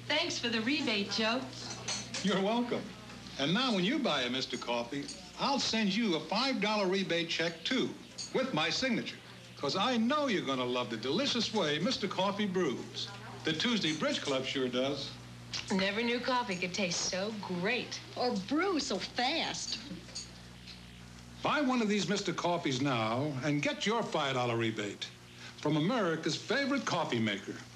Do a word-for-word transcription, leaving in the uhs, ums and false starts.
Thanks for the rebate, Joe. You're welcome. And now when you buy a Mister Coffee, I'll send you a five dollar rebate check, too, with my signature. Because I know you're going to love the delicious way Mister Coffee brews. The Tuesday Bridge Club sure does. Never knew coffee could taste so great. Or brew so fast. Buy one of these Mister Coffees now and get your five dollar rebate from America's favorite coffee maker.